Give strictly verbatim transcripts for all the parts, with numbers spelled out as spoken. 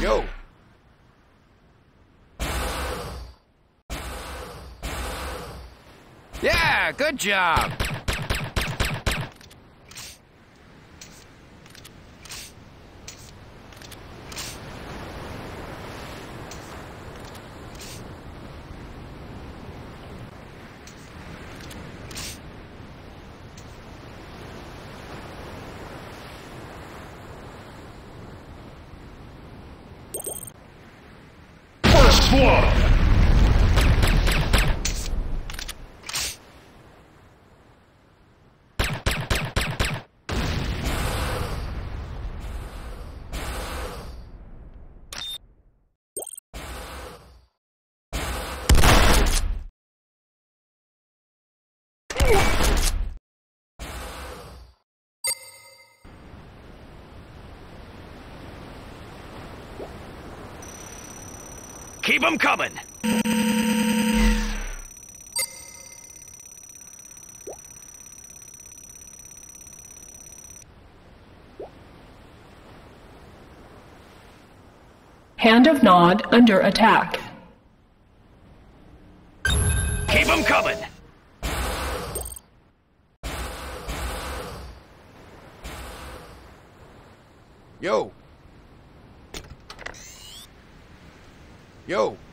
Yo. Yeah, good job. First blood. Keep them coming. Hand of Nod under attack. Keep them coming. Yo. Yo.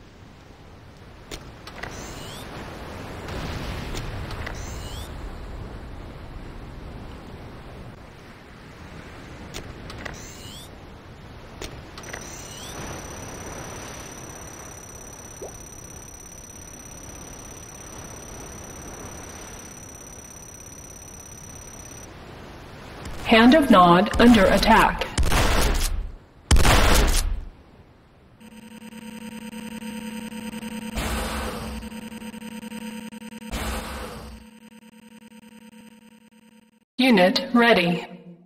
Hand of Nod under attack. Unit ready.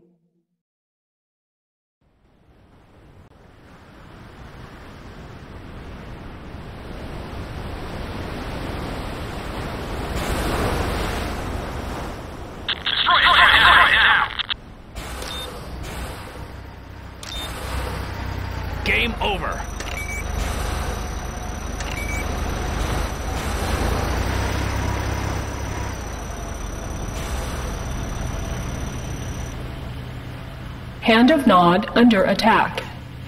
Game over. Hand of Nod under attack.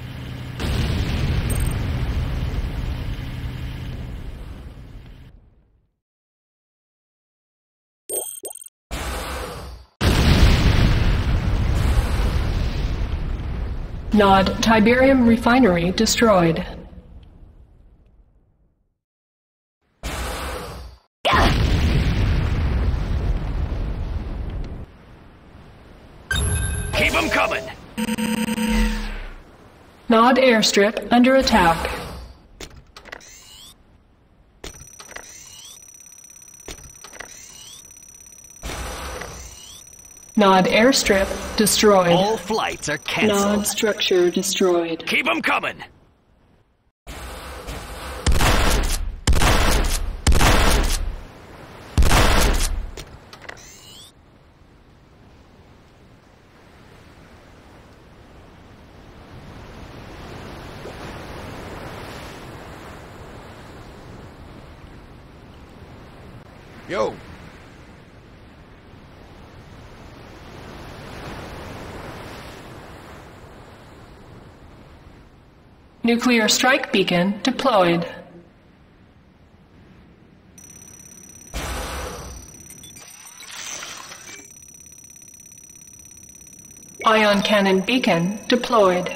Nod Tiberium Refinery destroyed. Keep them coming. Nod Airstrip under attack. Nod Airstrip destroyed. All flights are canceled. Nod Structure destroyed. Keep them coming. Yo. Nuclear strike beacon deployed. Ion cannon beacon deployed.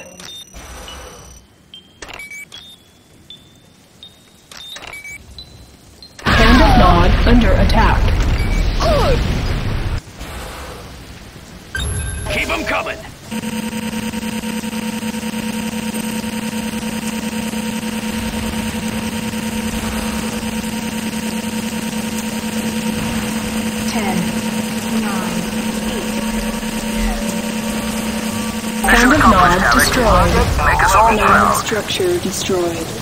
Hand of Nod under attack. Keep them coming. Ten, nine, Hand of Nod destroyed. Make us all Nod proud. structure destroyed.